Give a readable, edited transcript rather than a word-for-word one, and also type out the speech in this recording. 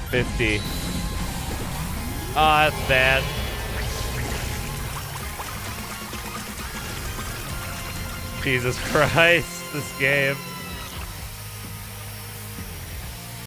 50. Oh, that's bad. Jesus Christ, this game.